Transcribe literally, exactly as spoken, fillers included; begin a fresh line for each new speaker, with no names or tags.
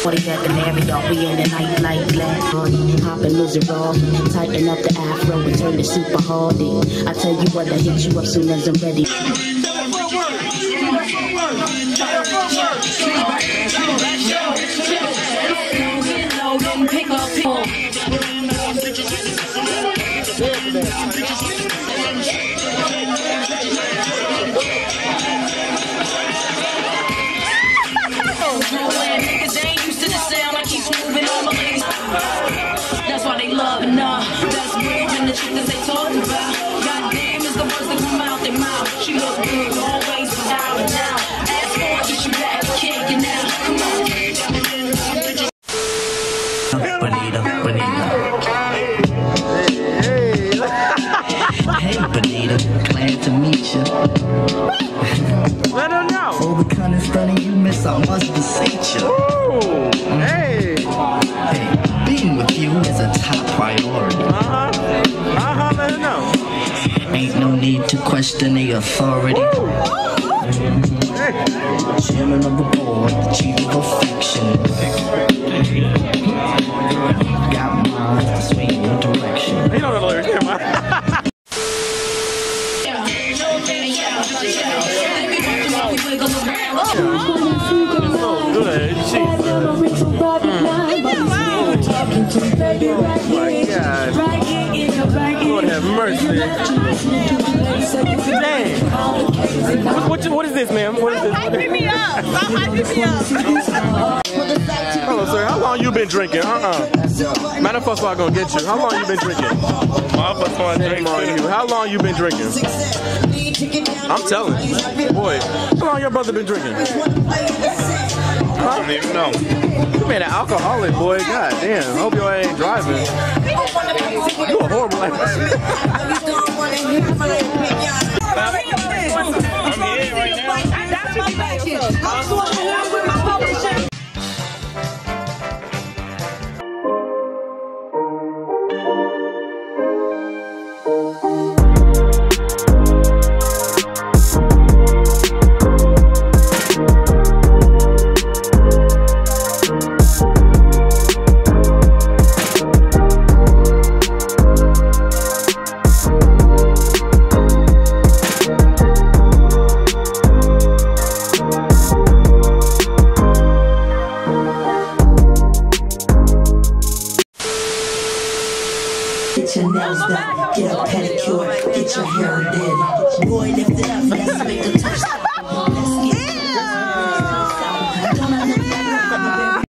Party at the Marriott, we in the night like black party. Hopping, losing raw, tighten up the afro and turn it super hardy. I tell you what, I hit you up soon as I'm ready.
That's why they love it now. That's real when the shit that they talking about. Goddamn is the words that come out their mouth. She look good always without a doubt. Ask for it, get you back, kick it now. Come on.
Bonita, Bonita. Hey, Bonita, glad to meet you.
Let her know.
For the kind of stunning you miss, I must beseech you.
Ooh, hey.
Hey, being with you is a top priority.
Uh-huh. Uh-huh, let her know.
Ain't no need to question the authority. Mm-hmm.
Hey.
Chairman of the board, the chief of affection. Got mine to swing your direction.
You don't know the lyrics, am I? Oh my God. Lord have mercy. Dang. What, what, what is this, ma'am? What is this?
Hyping me up. Stop hyping me up.
Hello, sir. How long you been drinking? Uh-uh. Matter of fact, I'm gonna get you. How long you been drinking? Shame on you. How long you been drinking? I'm telling you. Boy, how long your brother been drinking?
I don't even know.
You been an alcoholic, boy. God damn. I hope your ass ain't driving. You a horrible actor.
I'm here right now.
Get your nails done, get a pedicure, get your hair did. Boy, lift it up.